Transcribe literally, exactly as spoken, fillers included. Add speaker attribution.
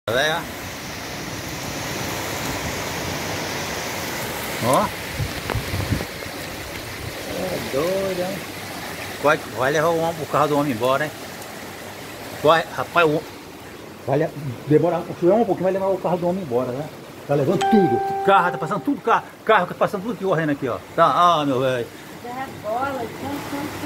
Speaker 1: Galera, ó, é doido, hein? Vai, vai levar o, o carro do homem embora, hein? Vai, rapaz, o, vai demorar um pouquinho, vai levar o carro do homem embora, né? Tá levando tudo, carro, tá passando tudo, carro, carro tá passando tudo aqui correndo aqui, ó. Tá, ah, meu velho.
Speaker 2: Dá bola, então,